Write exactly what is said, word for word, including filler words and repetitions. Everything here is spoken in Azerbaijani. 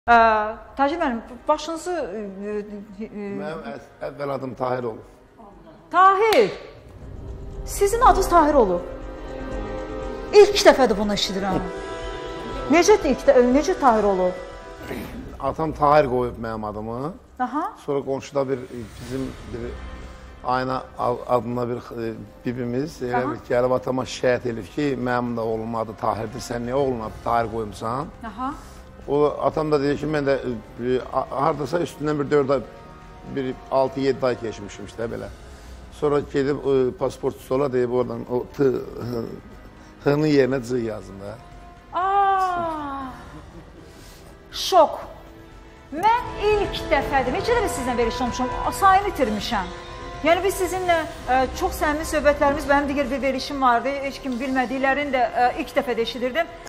Ə, Tacir müəllim, başınızı... Mənim əvvəl adım Tahir olub. Tahir! Sizin adınız Tahir olub. İlk dəfədir bunu eşidirəm. Necə, necə Tahir olub? Atam Tahir qoyub mənim adımı. Aha. Sonra qonşuda bir, bizim bir Ayna adında bir bibimiz elə bir gəlib atama şikayət edib ki, mənim də oğlum adı Tahirdir, sən niyə oğlum adı Tahir qoymuşsan? Aha. O atam da dedi ki, mən də haradasa üstündən bir dörd ay, bir altı yeddi ay keçmişim işte belə. Sonra gedib pasportçusu ola deyib oradan o H-nın yerinə C yazın da. Aaa! Şok. Mən ilk dəfədir, necə də sizlə verişlə olmuşam, sayını itirmişəm. Yəni biz sizinlə ə, çox səmimi söhbətlərimiz, mənim digər bir verişim vardı, heç kim bilmədiklərini də ə, ilk dəfədə eşidirdim.